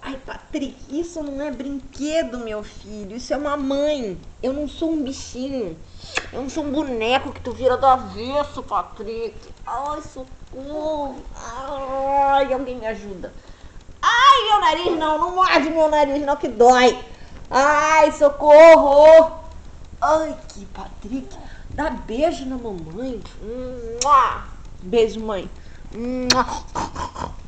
Ai, Patrick, isso não é brinquedo, meu filho. Isso é uma mãe. Eu não sou um bichinho. Eu não sou um boneco que tu vira do avesso, Patrick. Ai, socorro. Ai, alguém me ajuda. Ai, meu nariz não. Não morde meu nariz não, que dói. Ai, socorro. Ai, que Patrick. Dá beijo na mamãe. Beijo, mãe.